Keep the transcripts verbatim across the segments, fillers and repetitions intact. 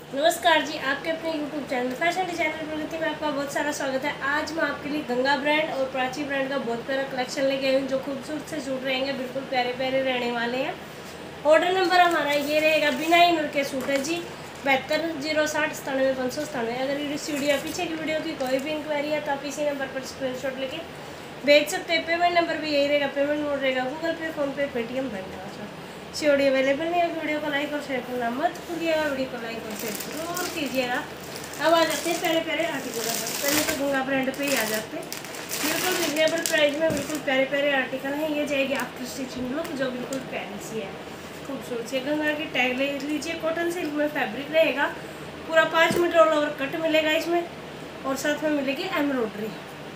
नमस्कार जी, आपके अपने YouTube channel fashion designer Pragati में आपका बहुत सारा स्वागत है। आज मैं आपके लिए गंगा ब्रांड और प्राची ब्रांड का बहुत प्यारा कलेक्शन लेके आई हूँ, जो खूबसूरत से सूट रहेंगे, बिल्कुल प्यारे प्यारे रहने वाले हैं। ऑर्डर नंबर हमारा ये रहेगा, बिना ईमेल के सूट है जी, बहत्तर जीरो साठ सतानवे पाँच सौ सतानवे। अगर इस वीडियो पीछे की वीडियो की कोई भी इंक्वायरी है तो आप इसी नंबर पर स्क्रीनशॉट लेके भेज सकते हैं। पेमेंट नंबर भी यही रहेगा, पेमेंट मोड रहेगा गूगल पे, फोन पे, Paytm, bank transfer. COD available नहीं है। वीडियो को लाइक और शेयर करना मत भूलिएगा, वीडियो को लाइक और शेयर जरूर कीजिएगा। अब आ जाते हैं प्यारे प्यारे आर्टिकल पर। पहले तो गंगा ब्रांड पे ही आ जाते हैं, बिल्कुल रिजनेबल प्राइस में बिल्कुल प्यारे प्यारे आर्टिकल हैं। ये जाएगी आफ्टर स्टिचिंग लुक, जो बिल्कुल प्यारी सी है, खूबसूरत सी। गंगा की टैग ले लीजिए, कॉटन सिल्क में फैब्रिक रहेगा, पूरा पाँच मीटर ऑल ओवर कट मिलेगा इसमें, और साथ में मिलेगी एम्ब्रॉयडरी।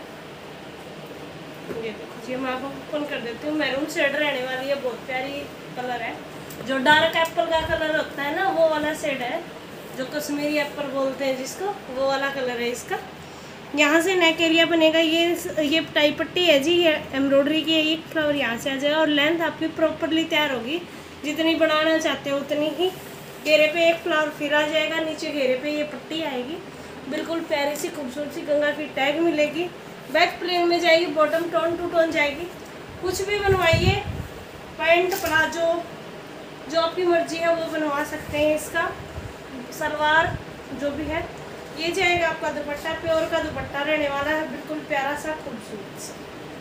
ये देखो जी, मैं आपको ओपन कर देती हूँ। मैरून शेड रहने वाली है, बहुत प्यारी कलर है। जो डार्क एप्पल का कलर होता है ना, वो वाला शेड है, जो कश्मीरी एप्पल बोलते हैं जिसको, वो वाला कलर है इसका। यहाँ से नेक एरिया बनेगा, ये ये टाई पट्टी है जी, ये एम्ब्रॉयडरी की एक फ्लावर यहाँ से आ जाएगा, और लेंथ आपकी प्रॉपरली तैयार होगी। जितनी बनाना चाहते हो उतनी ही। घेरे पे एक फ्लावर फिर आ जाएगा, नीचे घेरे पे ये पट्टी आएगी, बिल्कुल प्यारी सी खूबसूरत सी गंगा की टैग मिलेगी। बैक प्लेन में जाएगी, बॉटम टोन टू टोन जाएगी। कुछ भी बनवाइए, पैंट प्लाजो जो आपकी मर्जी है वो बनवा सकते हैं। इसका सलवार जो भी है, ये जाएगा आपका दुपट्टा, प्योर का दुपट्टा रहने वाला है, बिल्कुल प्यारा सा खूबसूरत सा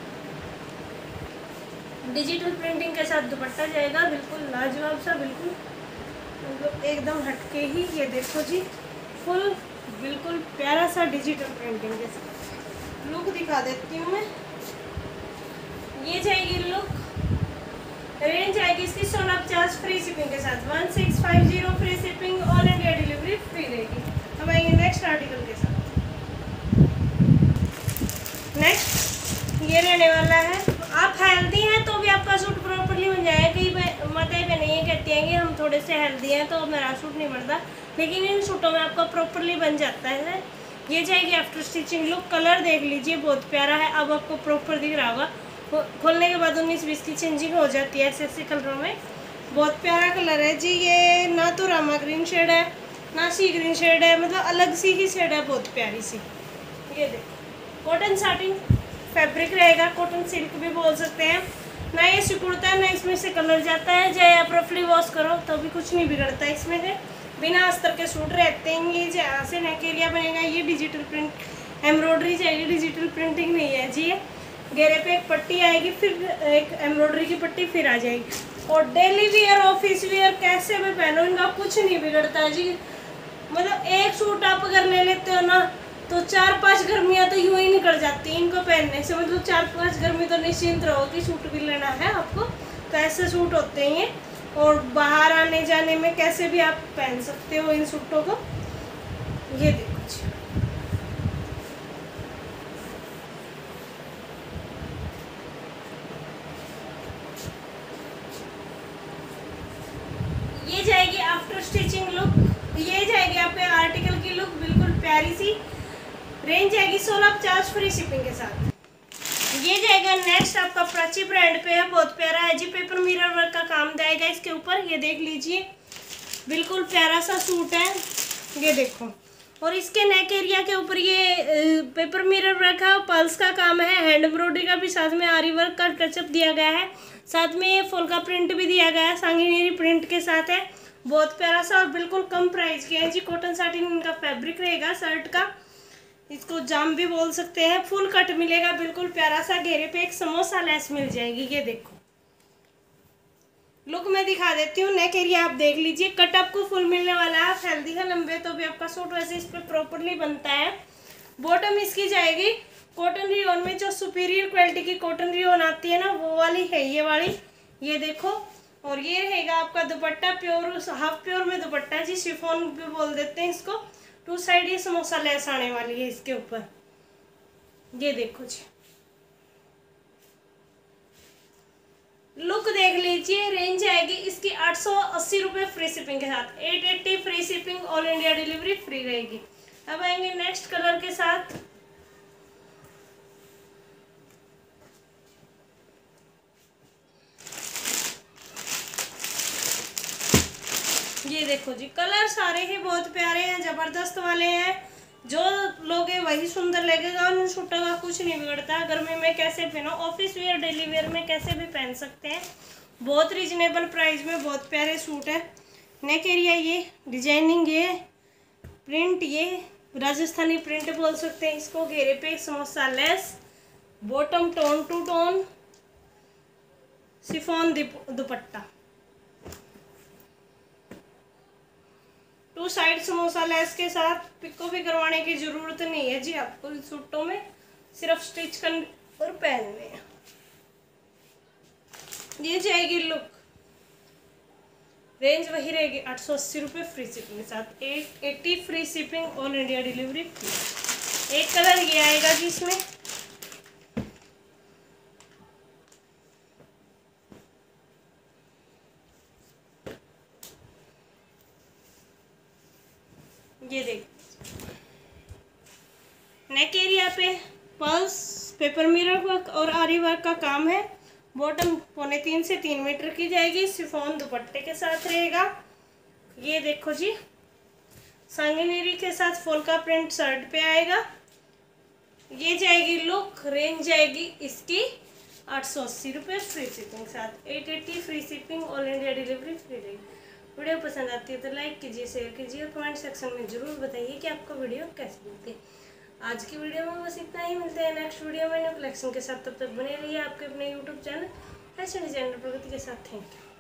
डिजिटल प्रिंटिंग के साथ दुपट्टा जाएगा, बिल्कुल लाजवाब सा, बिल्कुल मतलब एकदम हटके ही। ये देखो जी, फुल बिल्कुल प्यारा सा डिजिटल प्रिंटिंग के साथ लुक दिखा देती हूँ मैं। ये जाएगी लुक, रेंज आएगी इसकी सोलह पचास फ्री शिपिंग के साथ, one six five zero free shipping, all India delivery free रहेगी। अब आएंगे नेक्स्ट आर्टिकल के साथ। नेक्स्ट ये रहने वाला है, आप हेल्दी हैं तो भी आपका सूट प्रॉपरली बन जाएगा। कई माताएं बहनें ये कहती हैं कि हम थोड़े से हेल्दी हैं तो मेरा सूट नहीं बनता, लेकिन इन सूटों में आपका प्रॉपरली बन जाता है। ये जाएगी आफ्टर स्टिचिंग लुक। कलर देख लीजिए, बहुत प्यारा है, अब आपको प्रॉपर दिख रहा होगा। खोलने के बाद उन्नीस बीस की चेंजिंग हो जाती है ऐसे ऐसे कलरों में। बहुत प्यारा कलर है जी, ये ना तो रामा ग्रीन शेड है ना सी ग्रीन शेड है, मतलब अलग सी ही शेड है, बहुत प्यारी सी। ये देखो, कॉटन साटिन फैब्रिक रहेगा, कॉटन सिल्क भी बोल सकते हैं। ना ये सिकुड़ता है, ना इसमें से कलर जाता है, चाहे आप रफली वॉश करो तो भी कुछ नहीं बिगड़ता है इसमें से। बिना अस्तर के सूट रहते हैं ये। जहाँ से नेक एरिया बनेगा, ये डिजिटल प्रिंट एम्ब्रॉयडरी चाहिए, डिजिटल प्रिंटिंग नहीं है जी। घेरे पे एक पट्टी आएगी, फिर एक एम्ब्रॉयडरी की पट्टी फिर आ जाएगी। और डेली वियर, ऑफिस वियर कैसे भी पहनो, इनका कुछ नहीं बिगड़ता जी। मतलब एक सूट आप अगर ले लेते हो ना, तो चार पांच गर्मियाँ तो यूं ही निकल जाती हैं इनको पहनने से। मतलब चार पांच गर्मी तो निश्चिंत रहो कि सूट भी लेना है आपको, तो ऐसे सूट होते हैं ये। और बाहर आने जाने में कैसे भी आप पहन सकते हो इन सूटों को। ये देखो जी, ये जाएगी आफ्टर स्टिचिंग लुक। ये जाएगी आपके आर्टिकल की लुक, बिल्कुल प्यारी सी। रेंज जाएगी सोलह पचास फ्री शिपिंग के साथ। ये जाएगा नेक्स्ट आपका प्राची ब्रांड पे है, बहुत प्यारा है जी। पेपर मिरर वर्क का काम जाएगा इसके ऊपर, ये देख लीजिए, बिल्कुल प्यारा सा सूट है। ये देखो, और इसके नेक एरिया के ऊपर ये पेपर मिरर वर्क है, पल्स का काम है, हैंड एम्ब्रॉयडरी का भी साथ में आरी वर्क का टचअप दिया गया है, साथ में ये फुल का प्रिंट भी दिया गया है, सांगीनेरी प्रिंट के साथ है, बहुत प्यारा सा, और बिल्कुल कम प्राइस के है जी। कॉटन साटिन इनका फैब्रिक रहेगा शर्ट का, इसको जाम भी बोल सकते हैं। फुल कट मिलेगा, बिल्कुल प्यारा सा। घेरे पे एक समोसा लेस मिल जाएगी। ये देखो, लुक मैं दिखा देती हूँ। नेक एरिया आप देख लीजिए, कट आपको फुल मिलने वाला है। आप हेल्दी है लंबे तो भी आपका सूट वैसे इस पर प्रॉपरली बनता है। बॉटम इसकी जाएगी कॉटन रियोन में, जो सुपीरियर क्वालिटी की कॉटन रियोन आती है ना, वो वाली है ये वाली। ये देखो, और ये रहेगा आपका दुपट्टा, प्योर हाफ प्योर में दुपट्टा जी, शिफॉन भी बोल देते हैं इसको। टू साइड ये समोसा लेस आने वाली है इसके ऊपर। ये देखो जी, लुक देख लीजिए। रेंज आएगी इसकी आठ सौ अस्सी रुपये फ्री शिपिंग के साथ, eight eighty free shipping, all India delivery free रहेगी। अब आएंगे नेक्स्ट कलर के साथ। ये ये देखो जी, कलर सारे ही बहुत प्यारे हैं, जबरदस्त वाले हैं। जो लोगे वही सुंदर लगेगा, उन सूटों का कुछ नहीं बिगड़ता। गर्मी में कैसे पहनो, ऑफिस वेयर डेली वेयर में कैसे भी पहन सकते हैं। बहुत रिजनेबल प्राइस में बहुत प्यारे सूट है। नेक एरिया ये, डिजाइनिंग ये, प्रिंट ये राजस्थानी प्रिंट बोल सकते हैं इसको। घेरे पे samosa lace, bottom tone two tone, chiffon dupatta, two side samosa lace के साथ। पिको भी करवाने की जरूरत नहीं है जी आपको इन सूटों में, सिर्फ स्टिच करने और पहनने हैं। ये जाएगी लुक, रेंज वही रहेगी आठ सौ अस्सी रुपये फ्री शिपिंग के साथ। Eight eighty free shipping, all India delivery free. एक कलर ये आएगा जी इसमें, ये देख। नेक एरिया पे पर्ल्स, पेपर मिरर वर्क और आरी वर्क का काम है। बॉटम पौने तीन से तीन मीटर की जाएगी, शिफॉन दुपट्टे के साथ रहेगा। ये देखो जी, सांगनेरी के साथ फुल का प्रिंट शर्ट पे आएगा। ये जाएगी लुक, रेंज जाएगी इसकी आठ सौ अस्सी रुपये फ्री शिपिंग के साथ। Eight eighty free shipping, all India delivery free रहेगी। वीडियो पसंद आती है तो लाइक कीजिए, शेयर कीजिए और कमेंट सेक्शन में जरूर बताइए कि आपको वीडियो कैसी लगती है। आज की वीडियो में बस इतना ही, मिलते हैं नेक्स्ट वीडियो में न्यू कलेक्शन के साथ। तब तक बने रहिए आपके अपने YouTube channel fashion designer Pragati के साथ। Thank you.